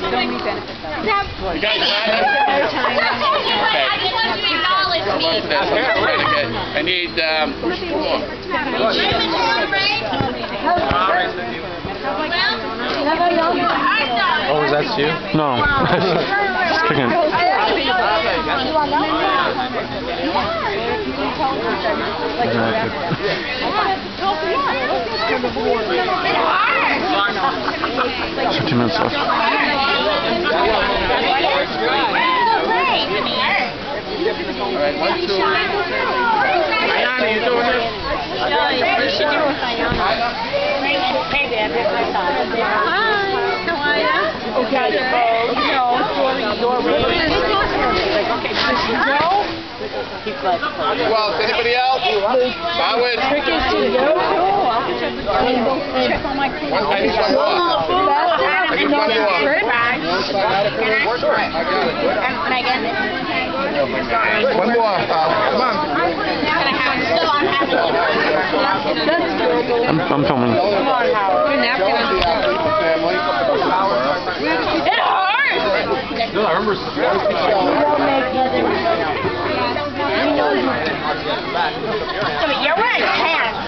You guys got it? Okay. I just want you to acknowledge me. I need, Oh, is that you? No. Just kicking. Exactly. 15 minutes left. Alright, 1, 2. Ayana, you doing this? Well, anybody else? Howard? I need one more. I need one more. One more. Come on. I'm filming. Come on, Howard. It hurts! No, I remember. You're wearing pants.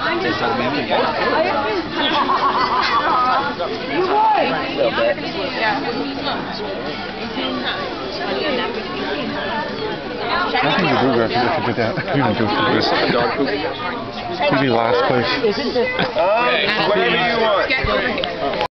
You I think you do if you did that. You didn't do it. You'd be last place. Whatever you want.